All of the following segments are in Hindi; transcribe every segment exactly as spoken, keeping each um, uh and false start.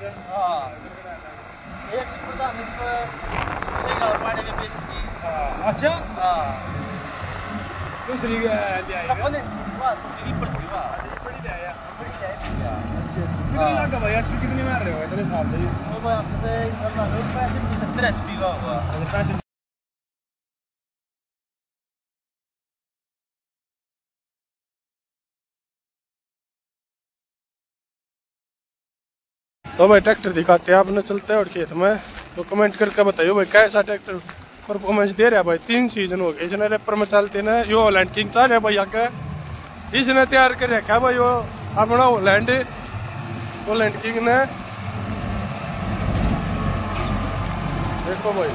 हाँ एक प्रधान इस पर शेगाव पाने के बेच की। अच्छा हाँ दूसरी ले चप्पल वाह तेरी पड़ती वाह बड़ी ले आया बड़ी ले आया। अच्छा कितने लाख का भाई एचपी कितनी मार रहे हो इतने साल से? वो भाई आपसे इंशाल्लाह लोग पैसे सत्तर एचपी का होगा। पैसे तो भाई ट्रैक्टर दिखाते हैं आपने चलते हैं और खेत में तो कमेंट करके बताइए भाई कैसा ट्रैक्टर परफॉर्मेंस दे रहा है भाई। तीन सीजन हो गए इसने रेपर में चलते ना यो हॉलैंड किंग चाह रहा है भाई आगे इसने तैयार कर रखा है भाई वो अपना हॉलैंड हॉलैंड किंग ने। देखो भाई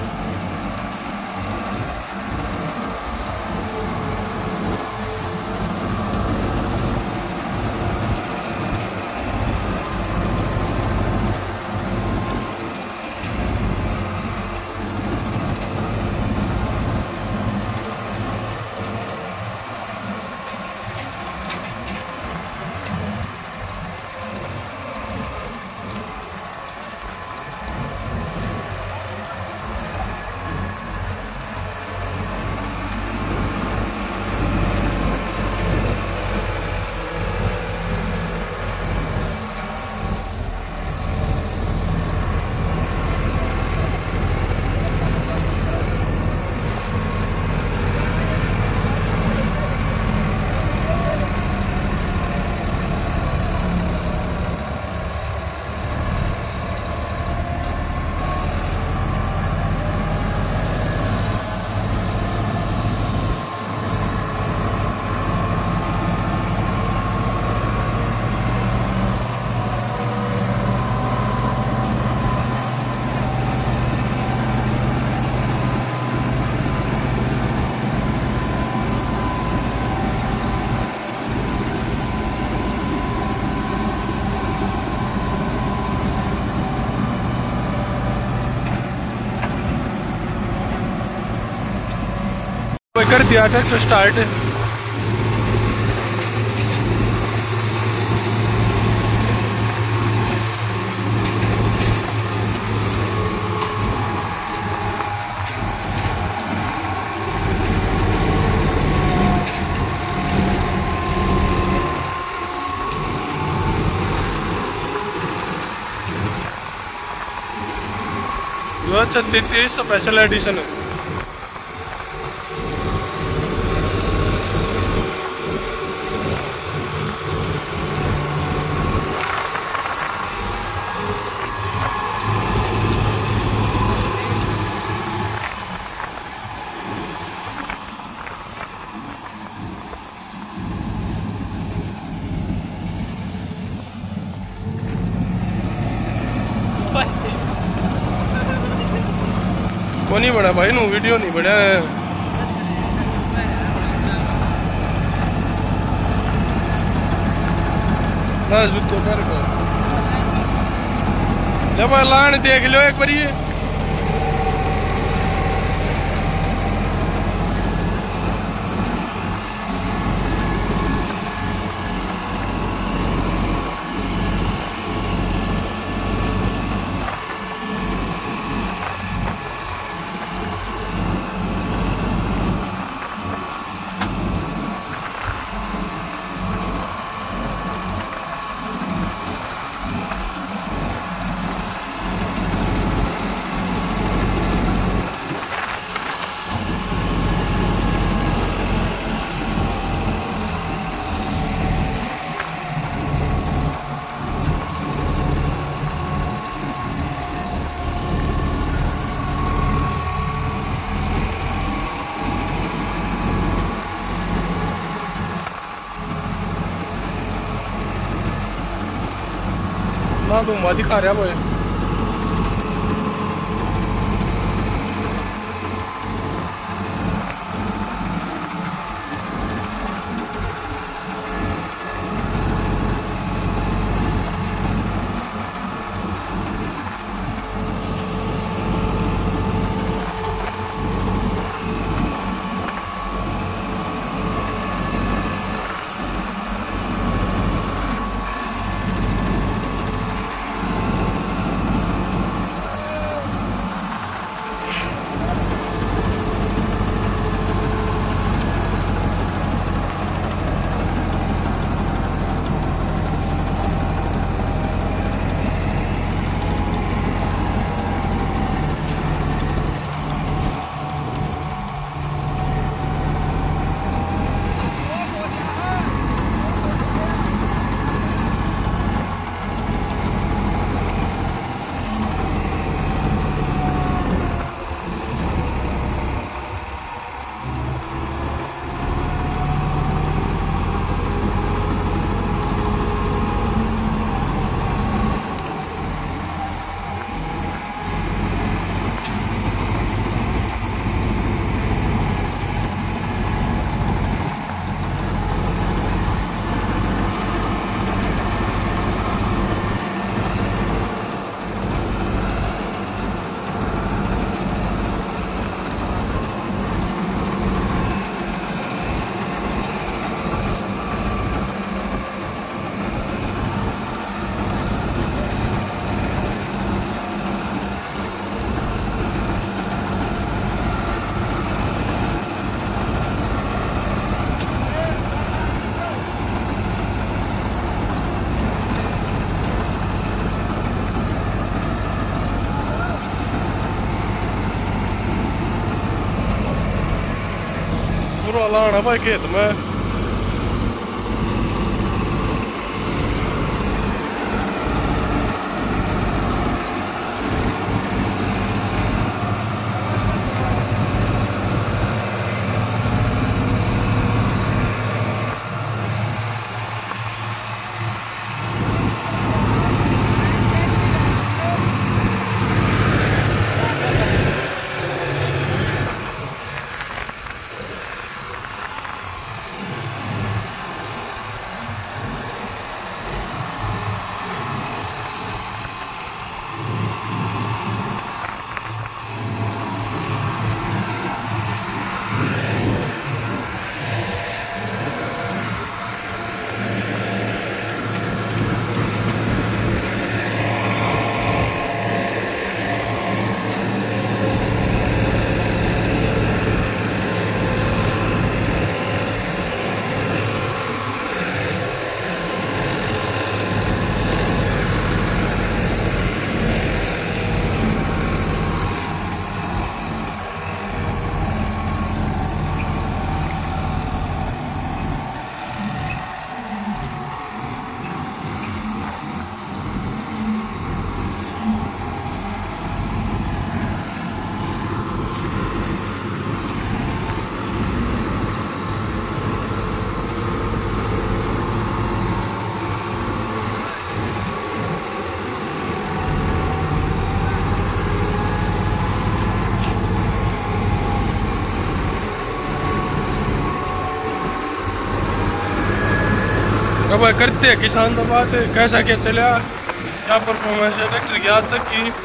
कर दिया ट्रैक्टर स्टार्ट। छत्तीस स्पेशल एडिशन है। वो नहीं बड़ा भाई नो वीडियो नहीं बड़ा ना जुत्तो कर ले भाई लान देख लो एक बारी। ना धुआं दिखा रहा वो। ट्रैक्टर वाला आना भाई खेत में। अब करते हैं किसान तो बात है कैसा क्या चला क्या परफॉर्मेंस है ट्रैक्टर की आज तक की।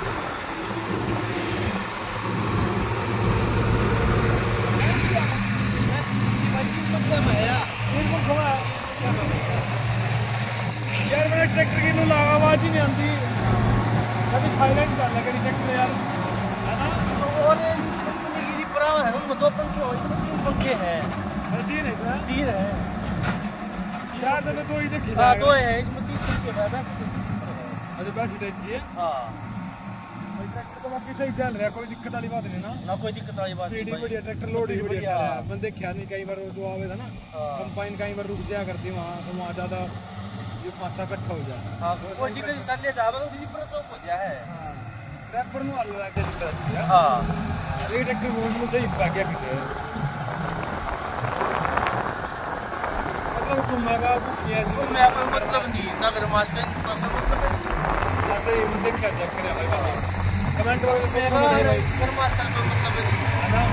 यार मेरे ट्रैक्टर की नु आवाज ही नहीं आती, कभी साइलेंट कर लगा ट्रैक्टर यार, है ना। और ये पूरा है वो दो पंखे हो, तीन पंखे हैं, तीन है तीन है यार, तो दो ही देखिए। हां दो है, इसमें तीन पंखे है बस। अच्छा बस इतना चाहिए। हां ट्रैक्टर तो बाकी सही चल रहा है, कोई दिक्कत वाली बात नहीं ना। ना कोई दिक्कत वाली बात नहीं, बढ़िया ट्रैक्टर लोड ही बढ़िया है। बंदे ख्याल नहीं कई बार जो आवे था ना कंपाइन कई बार रुक जाया करती वहां, तो वहां ज्यादा ये पासा इकट्ठा हो जाए। हां कोई दिक्कत चल ले जावे तो ऊपर तो हो जाए। हां ट्रैक्टर नु अलग के दिक्कत है। हां ये ट्रैक्टर रोड में सही भाग्य किते मतलब तुम मगा ये ऐसे मैं मतलब नहीं ना मेरे मास्टर मतलब ऐसे ही मुझे क्या चेक करे भाई बाबा कमेंट वगैरह में बताइए कर मास्टर का मतलब है ना।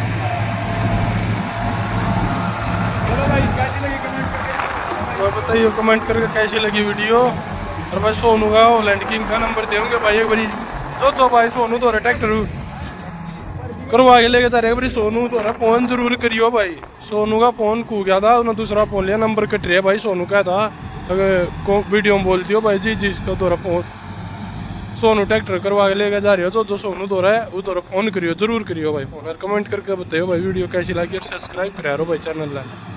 चलो भाई कैसी लगी कमेंट करके और बताइए कमेंट करके कैसी लगी वीडियो। और भाई सोनू का लैंड किंग का नंबर देंगे भाई एक बारी जो तो भाई सोनू तो ट्रैक्टर करवा के लेके तारे बारी सोनू तो फोन जरूर करियो भाई। सोनू का फोन खो गया था, उन्हें दूसरा फोन लिया, नंबर कट रहा भाई सोनू का था। अगर वीडियो में बोल दियो भाई जी जिसका तोरा फोन सोनू ट्रैक्टर करवा के लेके जा रही हो तो जो सोनू दो रहा है वो तोरा फोन करियो जरूर करियो भाई फोन। और कमेंट करके बताइयो भाई वीडियो कैसी लगी और सब्सक्राइब करा रहो भाई चैनल।